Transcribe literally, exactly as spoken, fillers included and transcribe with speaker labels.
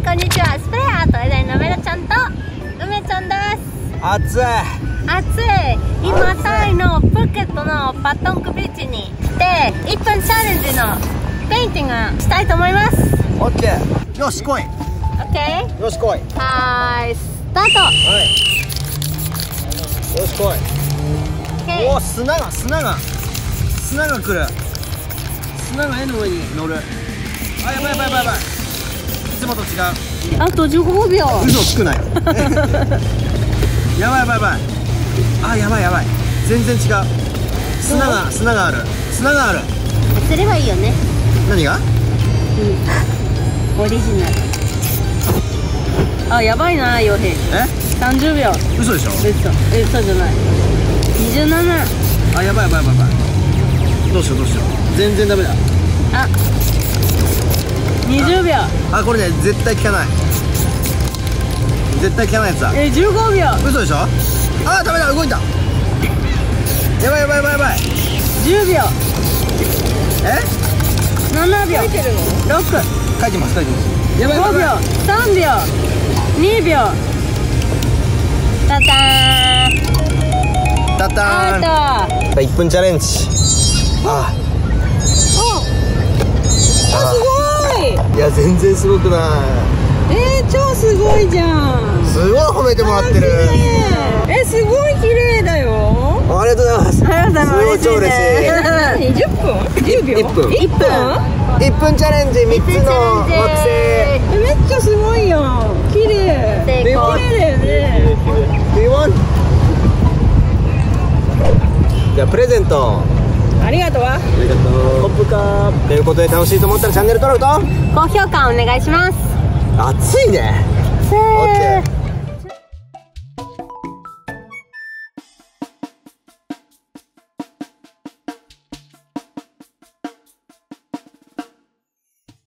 Speaker 1: こんにちは。スプレーアートエダイの梅田ちゃんと梅ちゃんです。
Speaker 2: 暑い
Speaker 1: 暑い。今タイのプーケットのパトンクビーチに来ていっぷんチャレンジのペインティングしたいと思います。
Speaker 2: オッケー。よし来い。
Speaker 1: オッケー。
Speaker 2: よし来い。
Speaker 1: はーい、スタート。
Speaker 2: はい。よし来い。
Speaker 1: オッケー。
Speaker 2: おお、砂が砂が砂が来る。砂が絵の上に乗る。あ、やばいやばいやばいやばい。いつもと違う。
Speaker 1: あとじゅうごびょう。
Speaker 2: 嘘つくなよ。やばいやばいやばい。あ、やばいやばい。全然違う。砂が砂がある。砂がある。
Speaker 1: すればいいよね。
Speaker 2: 何が？
Speaker 1: うん。オリジナル。あ、やばいな、洋平。
Speaker 2: え？
Speaker 1: さんじゅうびょう。
Speaker 2: 嘘でしょ？
Speaker 1: 嘘。え、嘘じゃない。にじゅうなな。
Speaker 2: あ、やばいやばいやばいやばい。どうしようどうしよう。全然ダメだ。
Speaker 1: あ、にじゅうびょう。
Speaker 2: あ、これね、絶対効かない。絶対効かないやつだ。
Speaker 1: え、じゅうごびょう。
Speaker 2: 嘘でしょ？あ、ダメだ、動いた。やばいやばいやばいやばい。
Speaker 1: じゅうびょう。
Speaker 2: え？
Speaker 1: ななびょう。ろく。
Speaker 2: 書いてます書いてます。やばいやばい
Speaker 1: ごびょう。さんびょう。にびょう。タターン。
Speaker 2: タターン。
Speaker 1: アウト。
Speaker 2: いっぷんチャレンジ。あ
Speaker 1: あ、すごい。
Speaker 2: いや、全然すごくない。
Speaker 1: えー、超すごいじゃん。
Speaker 2: すごい褒めてもらってる。
Speaker 1: え、すごい綺麗だよ。
Speaker 2: ありがとうございます。
Speaker 1: ありがとうございます。
Speaker 2: すごい超嬉しい。
Speaker 1: にじゅっぷん？じゅうびょう？
Speaker 2: いっぷん。
Speaker 1: いっぷん？
Speaker 2: いっぷんチャレンジ、みっつの惑星。
Speaker 1: え、めっちゃすごいよ。綺麗。
Speaker 2: 成功。
Speaker 1: 綺麗だよね。
Speaker 2: Do you want？じゃあプレゼント。
Speaker 1: ありがとう。
Speaker 2: ありがとう。コップカーということで、楽しいと思ったらチャンネル登録と
Speaker 1: 高評価お願いします。
Speaker 2: 暑いね。
Speaker 1: せー。
Speaker 2: オッケー。